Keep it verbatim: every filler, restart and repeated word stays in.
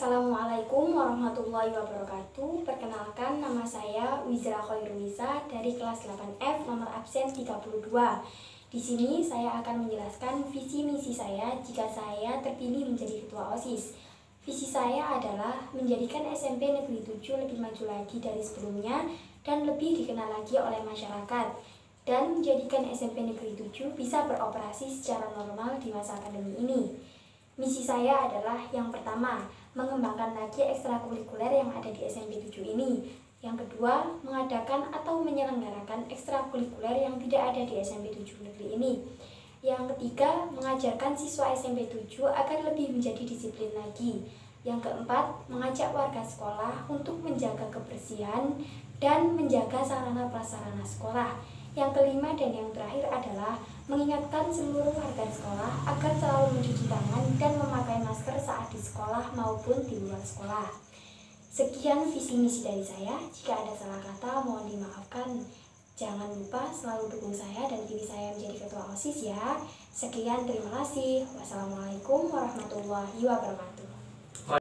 Assalamualaikum warahmatullahi wabarakatuh. Perkenalkan, nama saya Wizra Khairunisa dari kelas delapan F, nomor absen tiga puluh dua. Di sini saya akan menjelaskan visi misi saya jika saya terpilih menjadi ketua OSIS. Visi saya adalah menjadikan S M P Negeri tujuh lebih maju lagi dari sebelumnya dan lebih dikenal lagi oleh masyarakat, dan menjadikan S M P Negeri tujuh bisa beroperasi secara normal di masa pandemi ini. Misi saya adalah yang pertama, mengembangkan lagi ekstrakurikuler yang ada di S M P tujuh ini. Yang kedua, mengadakan atau menyelenggarakan ekstrakurikuler yang tidak ada di S M P tujuh negeri ini. Yang ketiga, mengajarkan siswa S M P tujuh agar lebih menjadi disiplin lagi. Yang keempat, mengajak warga sekolah untuk menjaga kebersihan dan menjaga sarana prasarana sekolah. Yang kelima dan yang terakhir adalah mengingatkan seluruh warga sekolah agar selalu mencuci tangan dan memakai masker saat di sekolah maupun di luar sekolah. Sekian visi misi dari saya. Jika ada salah kata, mohon dimaafkan. Jangan lupa selalu dukung saya dan pilih saya menjadi ketua OSIS ya. Sekian, terima kasih. Wassalamualaikum warahmatullahi wabarakatuh.